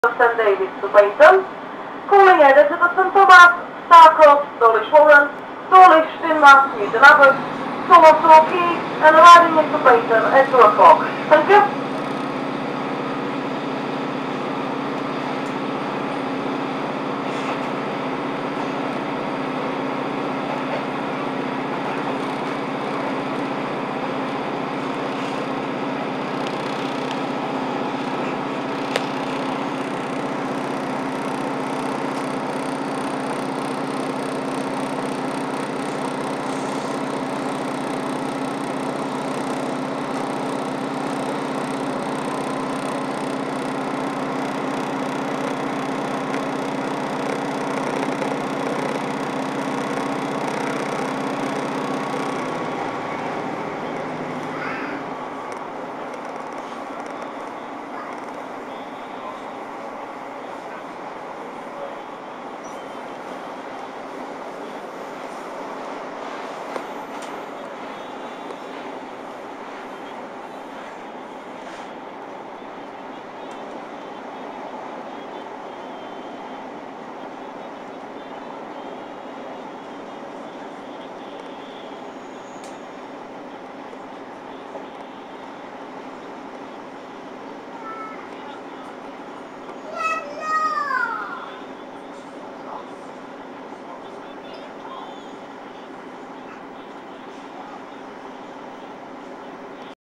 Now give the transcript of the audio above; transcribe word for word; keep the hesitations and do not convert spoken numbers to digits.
Saint David's to Payton, calling headed to the Saint Thomas, Starcross, Dawlish Warren, Dawlish, Dinmar, Newton Abbott, Thomas Key, and arriving into Payton at two o'clock. Thank you.